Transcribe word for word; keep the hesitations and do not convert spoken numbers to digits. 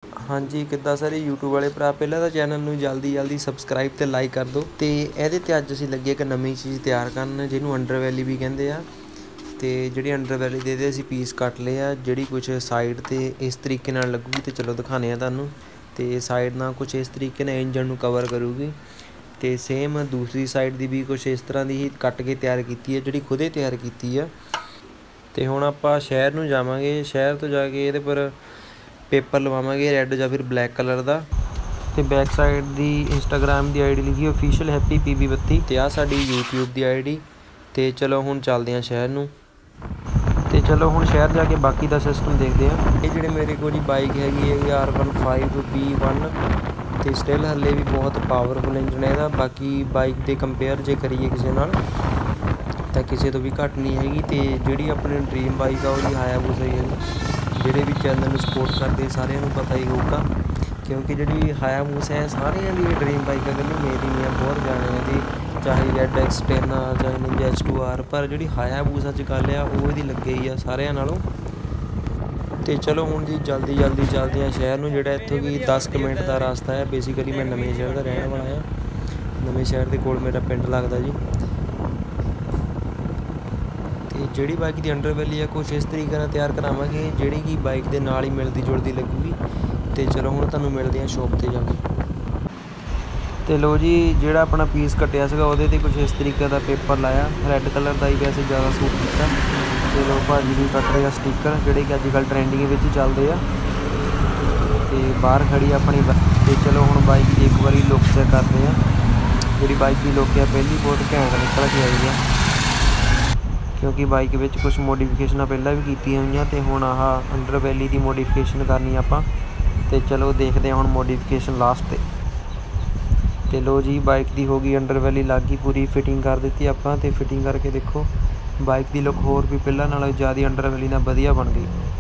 हाँ जी किद्दां ਸਾਰੇ यूट्यूब वाले भरा ਪਹਿਲਾਂ ਤਾਂ ਚੈਨਲ ਨੂੰ ਜਲਦੀ ਜਲਦੀ ਸਬਸਕ੍ਰਾਈਬ ਤੇ ਲਾਈਕ ਕਰ ਦਿਓ। ਤੇ ਇਹਦੇ ਤੇ ਅੱਜ ਅਸੀਂ ਲੱਗੇ ਇੱਕ ਨਵੀਂ ਚੀਜ਼ ਤਿਆਰ ਕਰਨ ਜਿਹਨੂੰ ਅੰਡਰਵੈਲੀ ਵੀ ਕਹਿੰਦੇ ਆ। ਤੇ ਜਿਹੜੀ ਅੰਡਰਵੈਲੀ ਦੇ ਇਹਦੇ ਅਸੀਂ ਪੀਸ ਕੱਟ ਲਏ ਆ, ਜਿਹੜੀ ਕੁਛ ਸਾਈਡ ਤੇ ਇਸ ਤਰੀਕੇ ਨਾਲ ਲੱਗੂਗੀ। ਤੇ ਚਲੋ ਦਿਖਾਉਂਦੇ ਆ ਤੁਹਾਨੂੰ। ਤੇ ਸਾਈਡ ਨਾਲ ਕੁਛ ਇਸ ਤਰੀਕੇ ਨਾਲ ਇੰਜਨ ਨੂੰ ਕਵਰ ਕਰੂਗੀ। ਤੇ ਸੇਮ ਦੂਸਰੀ ਸਾਈਡ ਦੀ ਵੀ ਕੁਛ ਇਸ ਤਰ੍ਹਾਂ ਦੀ ਹੀ ਕੱਟ ਕੇ ਤਿਆਰ ਕੀਤੀ ਹੈ, ਜਿਹੜੀ ਖੁਦੇ ਤਿਆਰ ਕੀਤੀ ਆ। ਤੇ ਹੁਣ ਆਪਾਂ ਸ਼ਹਿਰ ਨੂੰ ਜਾਵਾਂਗੇ, ਸ਼ਹਿਰ ਤੋਂ ਜਾ ਕੇ ਇਹਦੇ ਪਰ पेपर लवावांगे रैड या फिर ब्लैक कलर का। तो बैक साइड की इंस्टाग्राम की आई डी लिखी ऑफिशियल हैप्पी पी बी बत्ती। तो आ साडी यूट्यूब की आई डी। तो चलो हुण चलते हैं शहर नूं। तो चलो हुण शहर जाके बाकी का सिस्टम देखते हैं। ये जिहड़े मेरे को जी बाइक हैगी है R one five B one. तो स्टिल हले भी बहुत पावरफुल इंजन है। बाकी बाइक के कंपेयर जे करिए किसी नाल तो किसी तो भी घट नहीं हैगी। तो जिहड़ी अपनी ड्रीम बाइक आ वो हायाबुसा ही है। ਜਿਹੜੇ भी चैनल सपोर्ट करते सारे पता ही होगा, क्योंकि जी हायाबुसा है सारिया की ड्रीम बाइक है। कहते मेरी नहीं है, बहुत जाने की, चाहे जेड एक्स टेन आ चाहे निंजा एच टू आर, पर जी हायाबुसा च गल आ वो लगे ही आ सारिया नालों। तो चलो हुण जी जल्दी जल्दी चलते हैं शहर में, जोड़ा इतों की दस क मिनट का रास्ता है। बेसिकली मैं नवे शहर का रहने वाला है। नवे शहर के कोल मेरा पिंड लगता जी। ਜਿਹੜੀ बाइक की अंडरवैली है कुछ इस तरीके ਨਾਲ ਤਿਆਰ ਕਰਾਵਾਂਗੇ, ਜਿਹੜੀ कि बाइक ਦੇ ਨਾਲ ही मिलती जुलती लगूगी। तो चलो ਹੁਣ ਤੁਹਾਨੂੰ ਮਿਲਦੇ ਹਾਂ शॉप ਤੇ ਜਾ ਕੇ। तो लो जी ਜਿਹੜਾ अपना पीस कटिया ਸੀਗਾ ਉਹਦੇ ਤੇ कुछ इस तरीके का पेपर लाया, रैड कलर का ही वैसे ज़्यादा सूट किया। तो लो भाजी भी कट रहे स्टिकर ਜਿਹੜੇ कि अजकल ट्रेंडिंग ਵਿੱਚ ਚੱਲਦੇ ਆ। तो बाहर खड़ी अपनी। तो चलो ਹੁਣ बाइक की एक बार लुक चेक करते हैं। जी बाइक की लुक है पहली बहुत घैंट निकल के आई है, क्योंकि बाइक में कुछ मोडिफिकेशन पहला भी की हुई। तो हुण आह अंडरवैली की मोडिफिकेशन करनी आपां। तो चलो देखते हैं हुण मोडिफिकेशन लास्ट। तो लो जी बाइक की होगी अंडरवैली लग गई पूरी, फिटिंग कर दी आपां। तो फिटिंग करके देखो बाइक की लुक होर भी पहला नालों ज़्यादा अंडरवैली नाल वधिया बन गई।